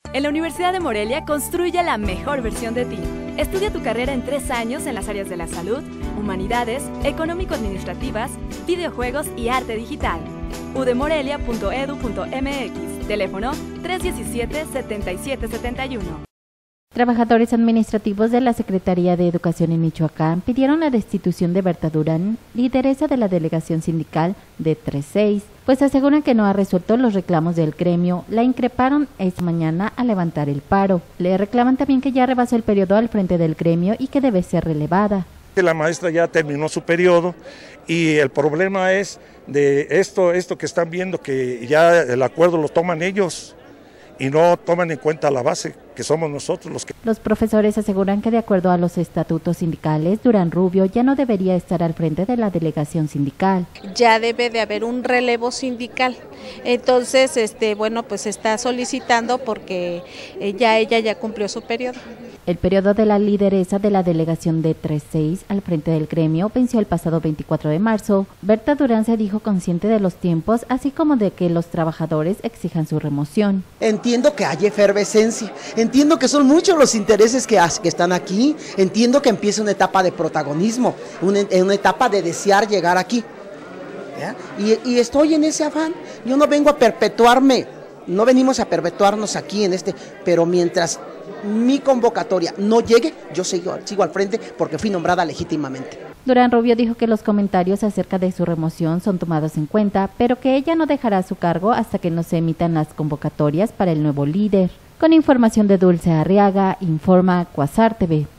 En la Universidad de Morelia construye la mejor versión de ti. Estudia tu carrera en 3 años en las áreas de la salud, humanidades, económico-administrativas, videojuegos y arte digital. udemorelia.edu.mx, teléfono 317-7771. Trabajadores administrativos de la Secretaría de Educación en Michoacán pidieron la destitución de Berta Durán, lideresa de la delegación sindical de 3-6, pues aseguran que no ha resuelto los reclamos del gremio. La increparon esta mañana a levantar el paro. Le reclaman también que ya rebasó el periodo al frente del gremio y que debe ser relevada. La maestra ya terminó su periodo y el problema es de esto que están viendo, que ya el acuerdo lo toman ellos y no toman en cuenta la base, que somos nosotros los que... Los profesores aseguran que de acuerdo a los estatutos sindicales, Durán Rubio ya no debería estar al frente de la delegación sindical. Ya debe de haber un relevo sindical. Entonces, bueno, pues está solicitando porque ella ya cumplió su periodo. El periodo de la lideresa de la delegación de 3-6 al frente del gremio venció el pasado 24 de marzo. Berta Durán se dijo consciente de los tiempos, así como de que los trabajadores exijan su remoción. Entiendo que hay efervescencia, entiendo que son muchos los intereses que están aquí, entiendo que empieza una etapa de protagonismo, una etapa de desear llegar aquí. Y estoy en ese afán. Yo no vengo a perpetuarme, no venimos a perpetuarnos aquí pero mientras mi convocatoria no llegue, yo sigo al frente porque fui nombrada legítimamente. Durán Rubio dijo que los comentarios acerca de su remoción son tomados en cuenta, pero que ella no dejará su cargo hasta que no se emitan las convocatorias para el nuevo líder. Con información de Dulce Arriaga, informa Cuasar TV.